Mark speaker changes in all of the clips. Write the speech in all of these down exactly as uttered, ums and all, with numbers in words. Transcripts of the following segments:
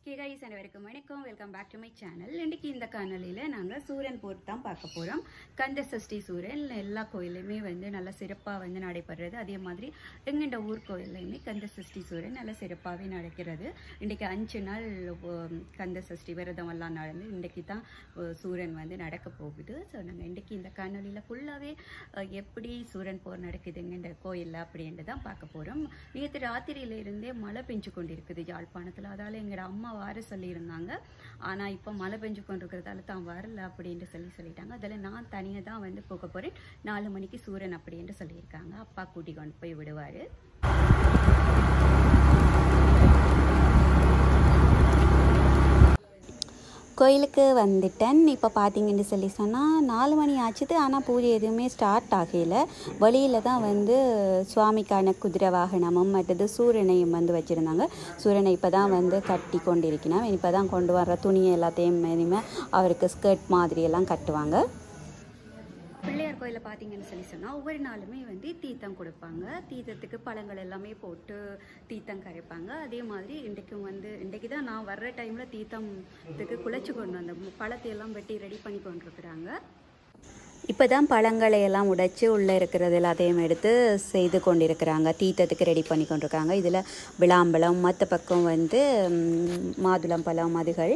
Speaker 1: Okay guys, அனைவருக்கும் வணக்கம். Welcome back to my channel. இன்னைக்கு இந்த காணொளியில நாங்க சூரன் போர் தான் பார்க்க போறோம். கந்த சஷ்டி சூரன் எல்லா கோயிலுமே வந்து நல்ல சிறப்பா வந்து நடைபெறுறது. அதே மாதிரி எங்கண்ட ஊர் கோயிலையுமே கந்த சஷ்டி சூரன் நல்ல சிறப்பாவே நடக்கிறது. இன்னைக்கு அஞ்சு நாள் கந்த சஷ்டி விரதம் எல்லாம் நடந்து இன்னைக்கு தான் சூரன் வந்து நடக்க போகுது. ஸோ நாங்கள் இன்னைக்கு இந்த காணொளியில ஃபுல்லாவே எப்படி சூரன் போர் நடக்குதுங்க இந்த கோயில்ல அப்படின்ட்டு தான் பார்க்க போறோம். நேற்று ராத்திரியில இருந்தே மழை பெஞ்சு கொண்டிருக்குது யாழ்ப்பாணத்துல. அதால எங்களோட அம்மா வார சொல்லியிருந்தாங்க. ஆனால் இப்போ மழை பெஞ்சு கொண்டிருக்கிறதால தான் வரல அப்படின்ட்டு சொல்லி சொல்லிட்டாங்க. அதில் நான் தனியாக தான் வந்து போக போகிறேன். நாலு மணிக்கு சூரன் அப்படின்ட்டு சொல்லியிருக்காங்க. அப்பா கூட்டி கொண்டு போய் விடுவார். கோயிலுக்கு வந்துட்டேன். இப்போ பார்த்தீங்கன்னு சொல்லி சொன்னால் நாலு மணி ஆச்சுது. ஆனால் பூஜை எதுவுமே ஸ்டார்ட் ஆகலை. வழியில் தான் வந்து சுவாமிக்கான குதிரை வாகனமும் மற்றது சூரனையும் வந்து வச்சுருந்தாங்க. சூரனை இப்போ தான் வந்து கட்டி கொண்டிருக்கணும். இப்போ தான் கொண்டு வர்ற துணியை எல்லாத்தையும் இனிமேல் அவருக்கு ஸ்கர்ட் மாதிரியெல்லாம் கட்டுவாங்க. பிள்ளையார் கோயிலில் பார்த்தீங்கன்னு சொல்லி சொன்னால் ஒவ்வொரு நாளுமே வந்து தீர்த்தம் கொடுப்பாங்க. தீர்த்தத்துக்கு பழங்கள் எல்லாமே போட்டு தீர்த்தம் கரைப்பாங்க. அதே மாதிரி இன்றைக்கும் வந்து இன்றைக்கு தான் நான் வர்ற டைமில் தீர்த்தத்துக்கு குழைச்சி கொண்டு வந்த பழத்தையெல்லாம் வெட்டி ரெடி பண்ணி கொண்டிருக்கிறாங்க. இப்போ தான் பழங்களை எல்லாம் உடைச்சி உள்ளே இருக்கிறது எல்லாத்தையும் எடுத்து செய்து கொண்டிருக்கிறாங்க. தீர்த்தத்துக்கு ரெடி பண்ணி கொண்டிருக்காங்க. இதில் விளாம்பழம், மற்ற பக்கம் வந்து மாதுளம்பழம், அதுகள்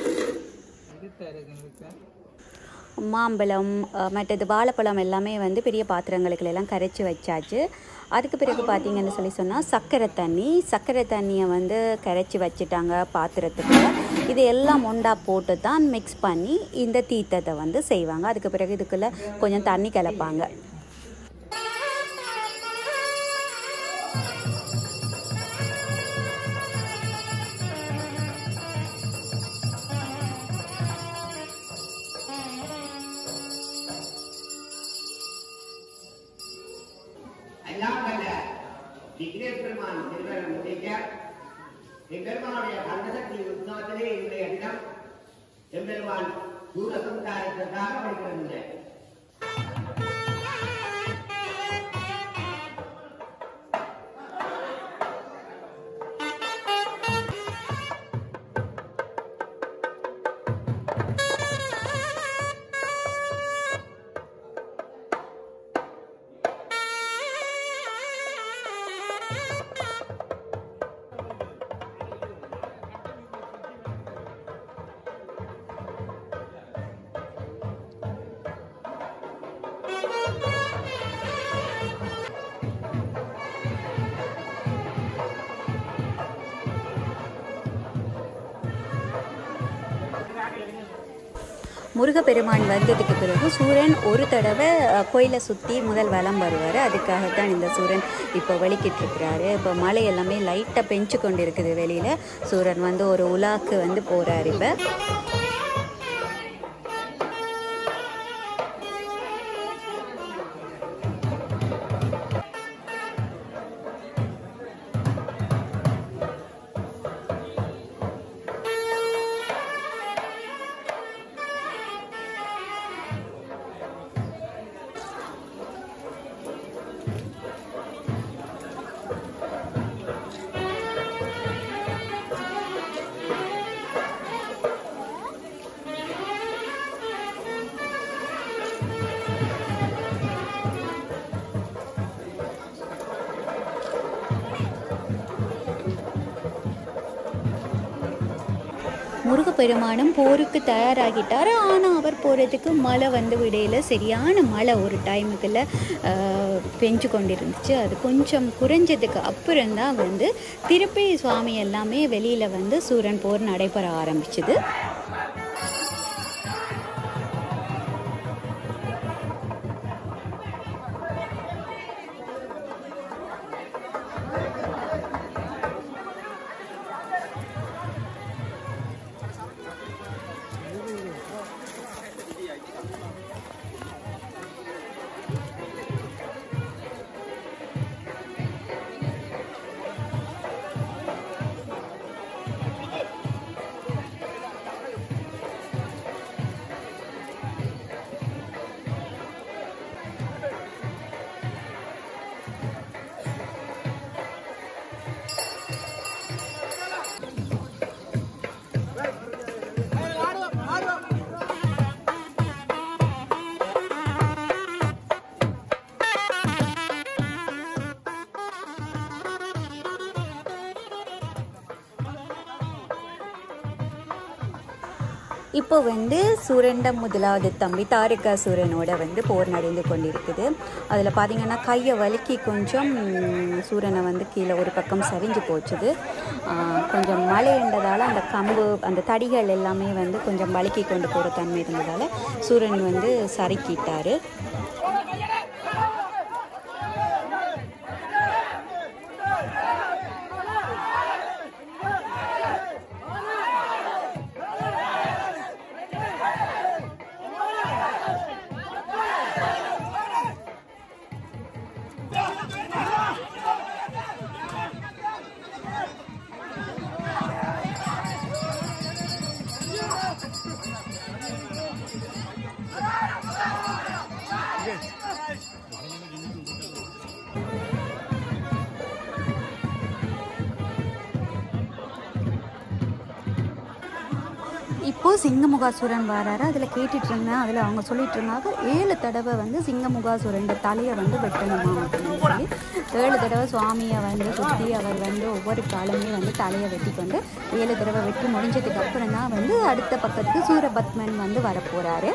Speaker 1: மாம்பழம், மற்றது வாழைப்பழம் எல்லாமே வந்து பெரிய பாத்திரங்களுக்குலாம் கரைச்சி வச்சாச்சு. அதுக்கு பிறகு பார்த்தீங்கன்னு சொல்லி சொன்னால் சர்க்கரை தண்ணி சர்க்கரை தண்ணியை வந்து கரைச்சி வச்சுட்டாங்க பாத்திரத்துக்கு. இது எல்லாம் ஒண்டா போட்டு தான் மிக்ஸ் பண்ணி இந்த தீர்த்தத்தை வந்து செய்வாங்க. அதுக்கு பிறகு இதுக்குள்ளே கொஞ்சம் தண்ணி கலப்பாங்க.
Speaker 2: பெருமான் திருவள்ளுவர் முடிக்க எம்பெருமானுடைய கந்தசக்தி உற்சவத்திலே இன்றைய தினம் எம்பெருமான் சூரசம்காரத்திற்காக படிக்கிறது.
Speaker 1: முருகப்பெருமான் வந்ததுக்கு பிறகு சூரன் ஒரு தடவை கோயிலை சுற்றி முதல் வலம் வருவார். அதுக்காகத்தான் இந்த சூரன் இப்போ வலிக்கிட்டு இருக்கிறாரு. இப்போ மழை எல்லாமே லைட்டாக பெஞ்சு கொண்டு இருக்குது வெளியில். சூரன் வந்து ஒரு உலாக்கு வந்து போகிறார். இப்போ முருகப்பெருமானும் போருக்கு தயாராகிட்டார். ஆனால் அவர் போகிறதுக்கு மழை வந்து விடையில் சரியான மழை ஒரு டைமுக்குள்ள பெஞ்சு கொண்டிருந்துச்சு. அது கொஞ்சம் குறைஞ்சதுக்கு அப்புறம்தான் வந்து திருப்பி சுவாமி எல்லாமே வெளியில் வந்து சூரன் போர் நடைபெற ஆரம்பிச்சுது. இப்போ வந்து சூரண்ட முதலாவது தம்பி தாரகாசூரனோட வந்து போர் நடந்து கொண்டிருக்குது. அதில் பார்த்திங்கன்னா கையை வலிக்கி கொஞ்சம் சூரனை வந்து கீழே ஒரு பக்கம் சரிஞ்சு போச்சுது. கொஞ்சம் மழைன்றதால் அந்த கம்பு அந்த தடிகள் எல்லாமே வந்து கொஞ்சம் வலிக்கி கொண்டு போகிற தன்மை இருந்ததால் சூரன் வந்து சறுக்கிட்டார். இப்போது சிங்கமுகாசுரன் வராரு. அதில் கேட்டுட்டு இருந்தேன். அதில் அவங்க சொல்லிட்டு இருந்தாங்க ஏழு தடவை வந்து சிங்கமுகாசுரன் தலையை வந்து வெட்டணுமா அப்படின்னு சொல்லி ஏழு தடவை சுவாமியை வந்து சுற்றி அவர் வந்து ஒவ்வொரு காலமே வந்து தலையை வெட்டி கொண்டு ஏழு தடவை வெட்டி முடிஞ்சதுக்கு அப்புறம் தான் வந்து அடுத்த பக்கத்துக்கு சூரபத்மன் வந்து வரப்போகிறாரு.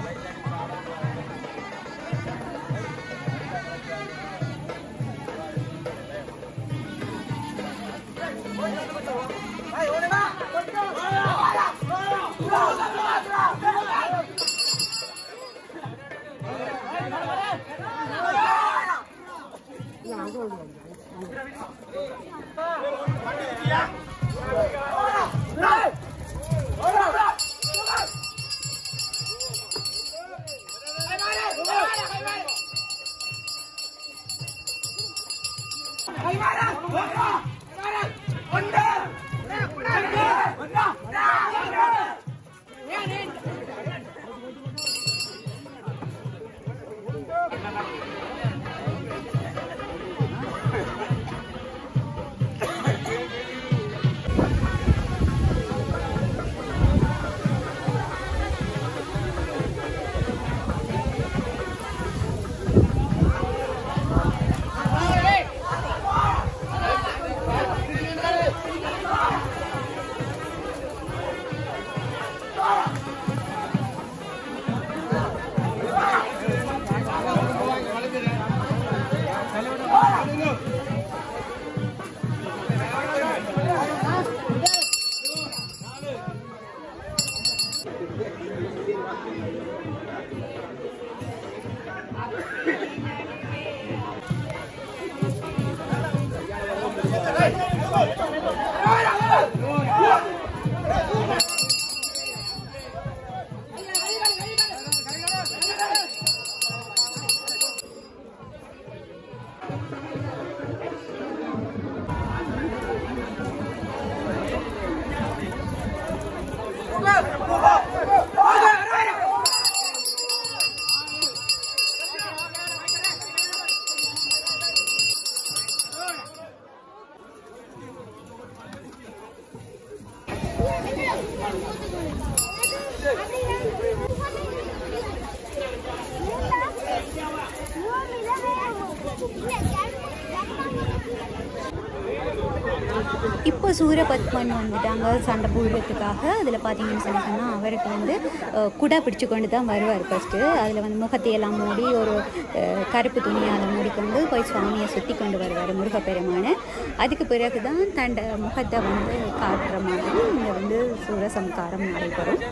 Speaker 1: இப்போ சூரபத்மன் வந்துட்டாங்க சண்டை போடுறதுக்காக. அதில் பார்த்தீங்கன்னு சொன்னால் அவருக்கு வந்து குடா பிடிச்சு கொண்டு தான் வருவார் ஃபஸ்ட்டு. அதில் வந்து முகத்தையெல்லாம் மூடி ஒரு கருப்பு துணியால் மூடிக்கொண்டு போய் சுவாமியை சுற்றி கொண்டு வருவார் முருகப்பெருமான. அதுக்கு பிறகு தான் தண்ட முகத்தை வந்து காட்டுற மாதிரி இங்கே வந்து சூரசம்காரம் நடைபெறும்.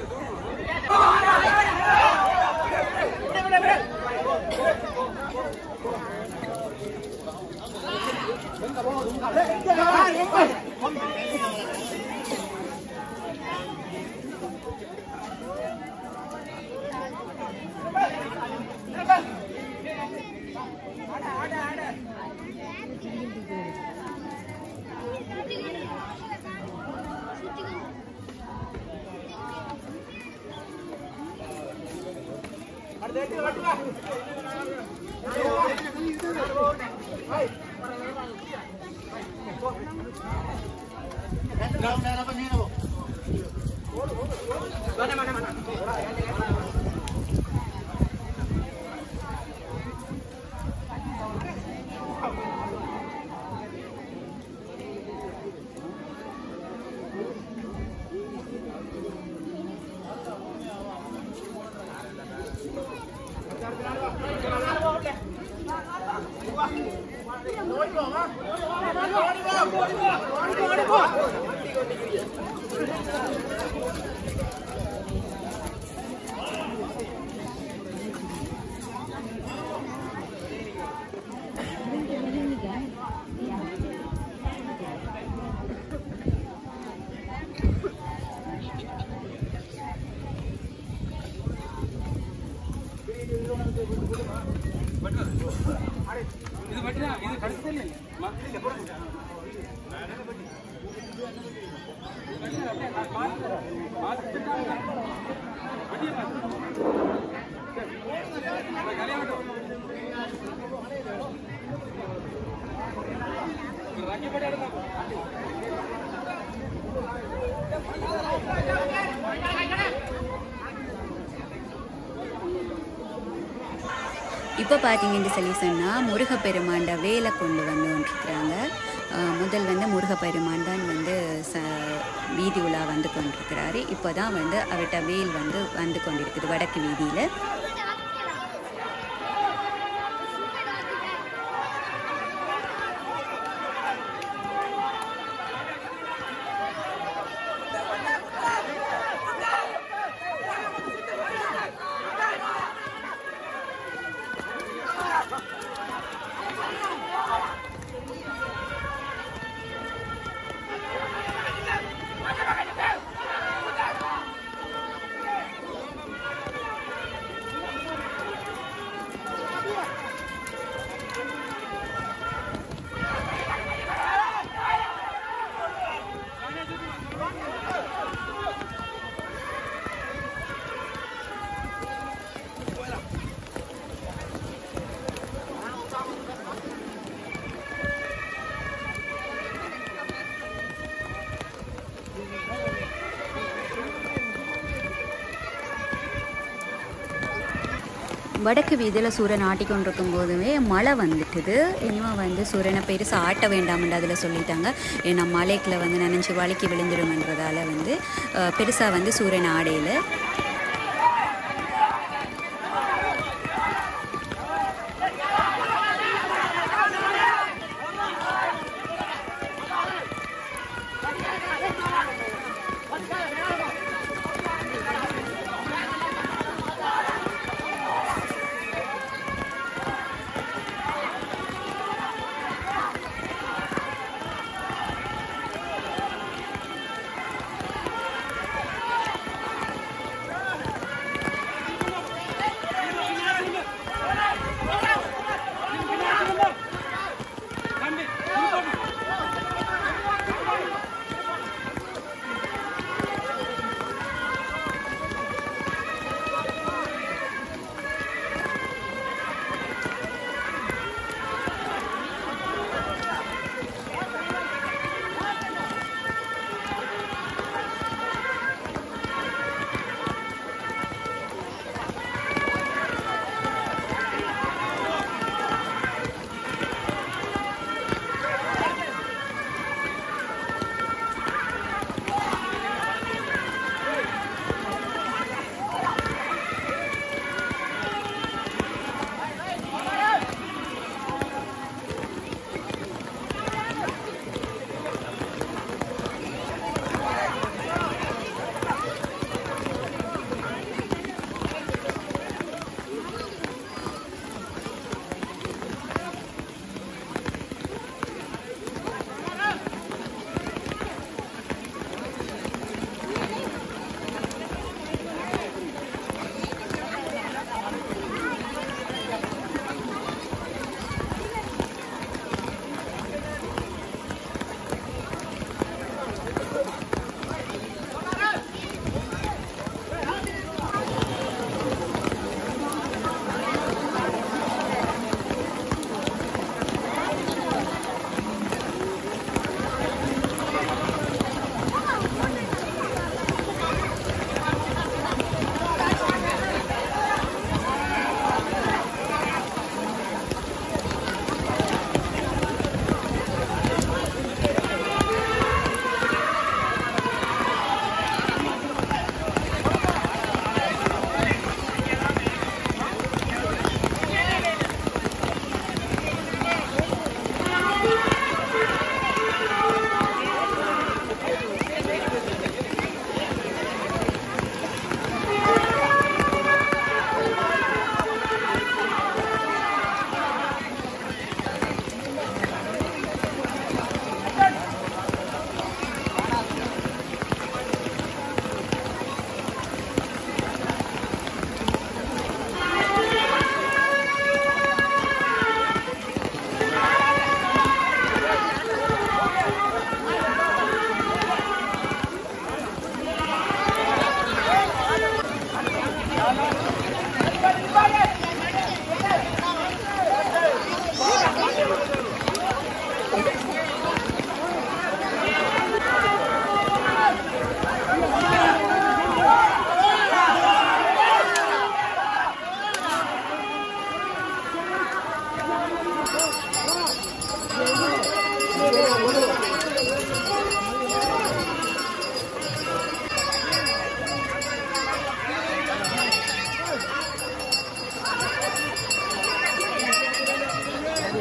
Speaker 1: இப்போ பார்த்தீங்கன்னு சொல்லி சொன்னால் முருகப்பெருமாண்ட வேலை கொண்டு வந்து கொண்டிருக்கிறாங்க. முதல் வந்து முருகப்பெருமான் தான் வந்து ச வீதி உலா வந்து கொண்டிருக்கிறாரு. இப்போ தான் வந்து அவர்கிட்ட வேல் வந்து வந்து கொண்டிருக்குது வடக்கு வீதியில். வடக்கு வீதியில் சூரன் ஆட்டிக்கொண்டிருக்கும் போதுமே மழை வந்துட்டுது. இனிமேல் வந்து சூரனை பெருசாக ஆட்ட வேண்டாம்னு அதில் சொல்லிட்டாங்க. ஏன்னா மலைக்குள்ள வந்து நனைஞ்சி வலிக்கு விழுந்துருமன்றதால வந்து பெருசாக வந்து சூரன் ஆடையில்.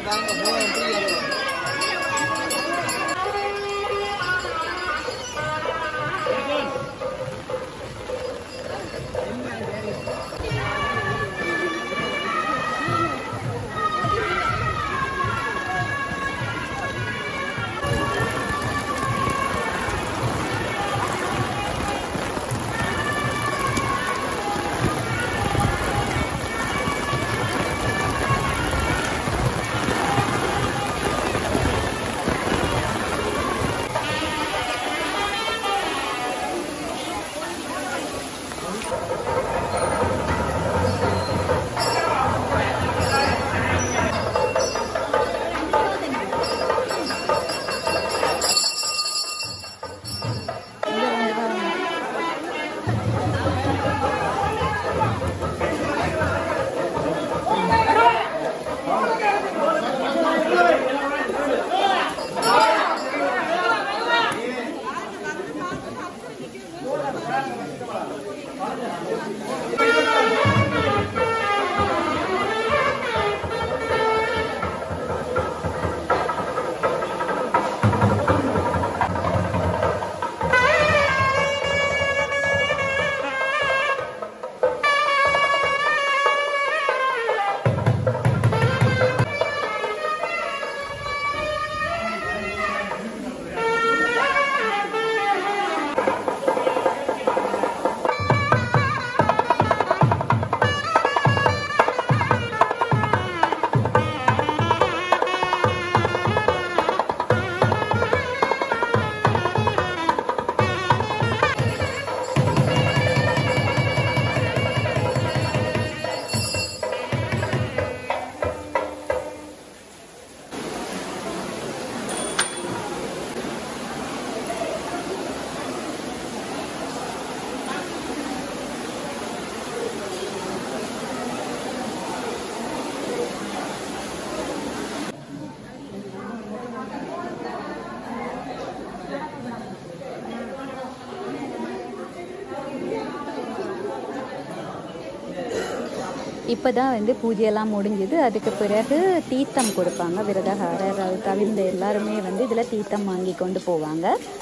Speaker 1: இப்போ தான் வந்து பூஜையெல்லாம் முடிஞ்சுது. அதுக்கு பிறகு தீர்த்தம் கொடுப்பாங்க. விரதகாரர் அது தவிர்ந்த எல்லாருமே வந்து இதில் தீர்த்தம் வாங்கி கொண்டு போவாங்க.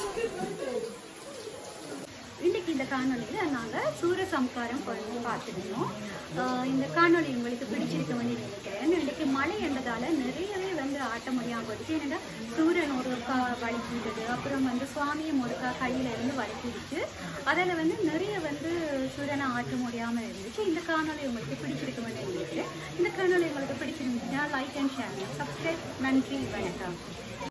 Speaker 3: இன்றைக்கி இந்த காணொலியில் நாங்கள் சூரசம்காரம் பண்ணி பார்த்துருந்தோம். இந்த காணொலி உங்களுக்கு பிடிச்சிருக்கோம்னு நினைக்கிறேன். இன்றைக்கி மழை என்பதால் நிறையவே வந்து ஆட்ட முடியாமல் போயிடுச்சு. ஏன்னா சூரன் ஒருக்கா வலிக்கிட்டது, அப்புறம் வந்து சுவாமியும் ஒருக்கா கையில் இருந்து வலிக்கிடுச்சு. அதில் வந்து நிறைய வந்து சூரனை ஆட்ட முடியாமல் இருந்துச்சு. இந்த காணொலி உங்களுக்கு பிடிச்சிருக்கோம்னு நினைக்கிறேன். இந்த காணொலி உங்களுக்கு பிடிச்சிருந்துச்சுன்னா லைக் அண்ட் ஷேர், சப்ஸ்கிரைப். நன்றி, வணக்கம்.